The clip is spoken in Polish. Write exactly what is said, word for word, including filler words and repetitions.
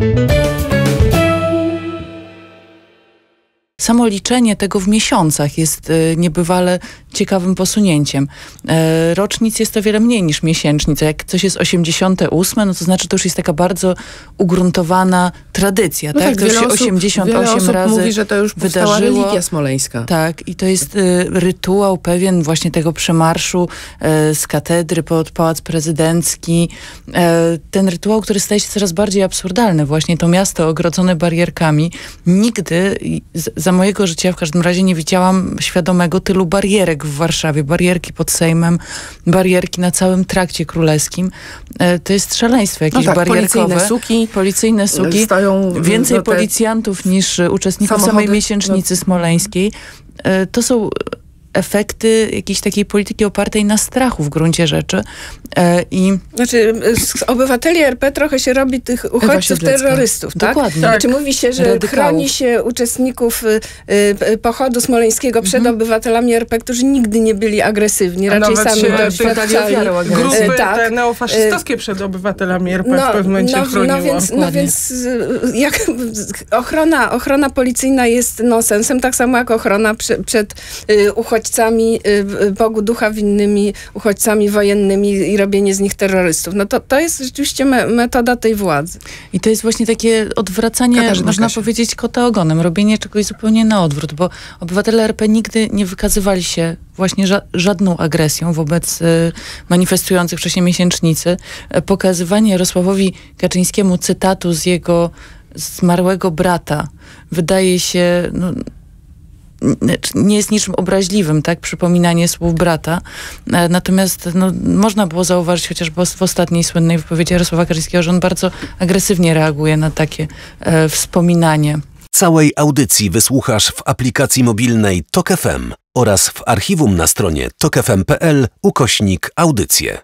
Samo liczenie tego w miesiącach jest y, niebywale ciekawym posunięciem. E, rocznic jest o wiele mniej niż miesięcznic. A jak coś jest osiemdziesiąte ósme, no to znaczy to już jest taka bardzo ugruntowana tradycja. No tak? tak, to już się osób, osiemdziesiąt osiem osób razy mówi, że to już powstała wydarzyło. religia smoleńska. Tak, i to jest y, rytuał pewien właśnie tego przemarszu y, z katedry pod Pałac Prezydencki. Y, ten rytuał, który staje się coraz bardziej absurdalny. Właśnie to miasto ogrodzone barierkami. Nigdy z, za mojego życia w każdym razie nie widziałam świadomego tylu barierek w Warszawie. Barierki pod Sejmem, barierki na całym trakcie królewskim. E, to jest szaleństwo jakieś no tak, barierkowe. Policyjne suki. Policyjne suki. Stoją Więcej no te policjantów niż uczestników samochody, samej miesięcznicy no. smoleńskiej. E, to są efekty jakiejś takiej polityki opartej na strachu w gruncie rzeczy. E, i Znaczy z obywateli R P trochę się robi tych uchodźców terrorystów, tak? Dokładnie. Znaczy mówi się, że Radykałów. chroni się uczestników y, y, pochodu smoleńskiego przed Mhm. obywatelami R P, którzy nigdy nie byli agresywni, A raczej nawet sami się doświadczali. Grupy E, tak. te neofaszystowskie przed obywatelami R P No, w pewnym momencie no, chroniło. no więc, no Dokładnie. więc y, jak, ochrona, ochrona policyjna jest nonsensem, tak samo jak ochrona prze, przed y, uchodźcami, y, Bogu ducha winnymi, uchodźcami wojennymi i robienie z nich terrorystów. No to, to jest rzeczywiście me, metoda tej władzy. I to jest właśnie takie odwracanie, Katarzyna można Kasia. powiedzieć, kota ogonem, robienie czegoś zupełnie na odwrót, bo obywatele R P nigdy nie wykazywali się właśnie ża żadną agresją wobec y, manifestujących wcześniej miesięcznicy. E, pokazywanie Jarosławowi Kaczyńskiemu cytatu z jego zmarłego brata wydaje się no, nie jest niczym obraźliwym, tak? Przypominanie słów brata. E, natomiast no, można było zauważyć chociażby w ostatniej słynnej wypowiedzi Jarosława Kaczyńskiego, że on bardzo agresywnie reaguje na takie e, wspominanie. Całej audycji wysłuchasz w aplikacji mobilnej Tok F M oraz w archiwum na stronie tok f m kropka p l ukośnik audycje.